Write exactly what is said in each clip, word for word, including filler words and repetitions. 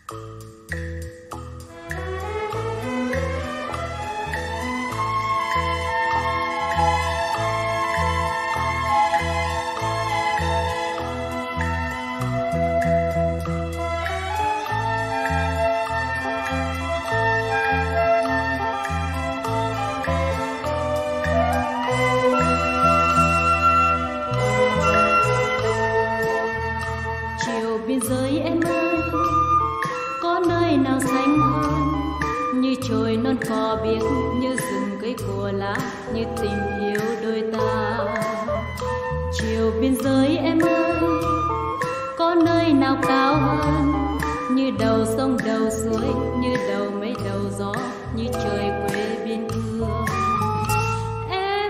Biên giới em ơi, có nơi nào xanh hơn như chồi non cỏ biếc, như rừng cây của lá, như tình yêu đôi ta. Chiều biên giới em ơi, có nơi nào cao hơn như đầu sông đầu suối, như đầu mây đầu gió, như trời quê biên cương. Em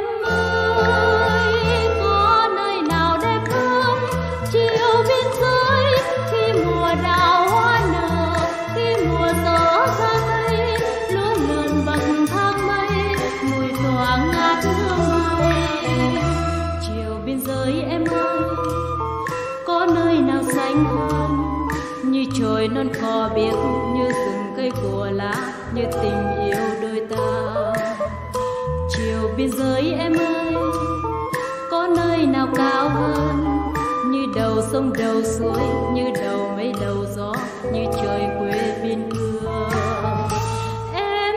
ơi, có nơi nào đẹp hơn chiều biên giới, khi mùa đào hoa nở, khi mùa gió ra cây, lúa lượn bằng thang mây, mùi thoảng ngát hương mây. Chiều biên giới em ơi, có nơi nào xanh hơn như chồi non cỏ biếc, như rừng cây của lá, như tình yêu đôi ta. Chiều biên giới em ơi, có nơi nào cao hơn như đầu sông đầu suối, như đầu mây đầu gió, như trời quê biên cương. Em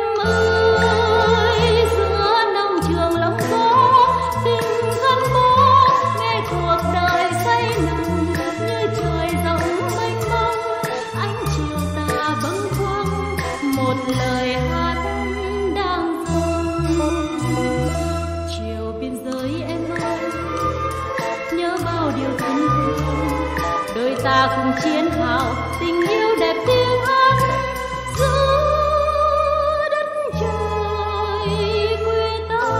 ơi, giữa nông trường lấm phố, tình gắn bó, nghe cuộc đời say nồng, như trời rộng mênh mông, ánh chiều tà bâng khuâng, một lời hát đang vang. Chiều biên giới em ơi, nhớ bao điều thân thương, đôi ta cùng chiến hào, tình yêu đẹp tiếng hát giữa đất trời quê ta.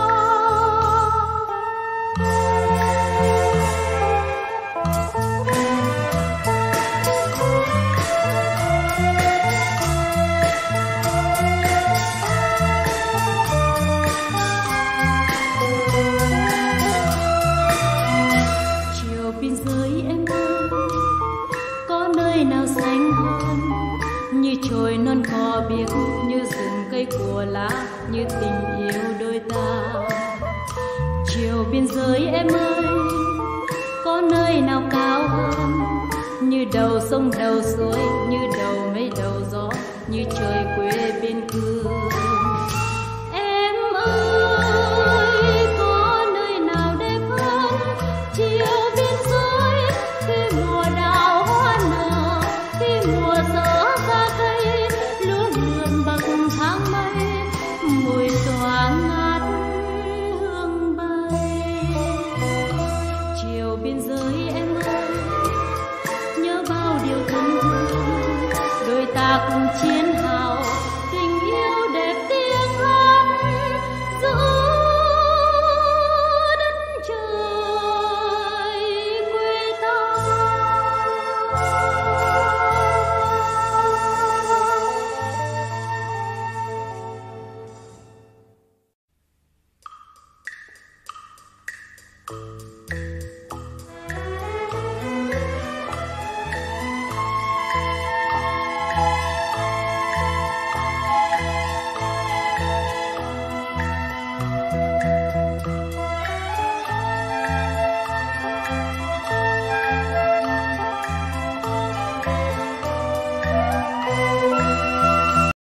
Chiều biên giới em ơi, có nơi nào xanh hơn như chồi non cỏ biếc, như rừng cây của lá, như tình yêu đôi ta. Chiều biên giới em ơi, có nơi nào cao hơn như đầu sông đầu suối,